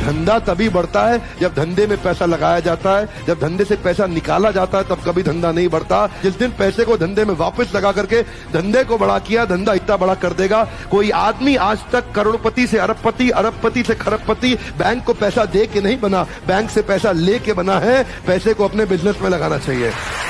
धंधा तभी बढ़ता है जब धंधे में पैसा लगाया जाता है, जब धंधे से पैसा निकाला जाता है तब कभी धंधा नहीं बढ़ता। जिस दिन पैसे को धंधे में वापस लगा करके धंधे को बड़ा किया, धंधा इतना बड़ा कर देगा। कोई आदमी आज तक करोड़पति से अरबपति, अरबपति से खरबपति बैंक को पैसा दे के नहीं बना, बैंक से पैसा ले के बना है। पैसे को अपने बिजनेस में लगाना चाहिए।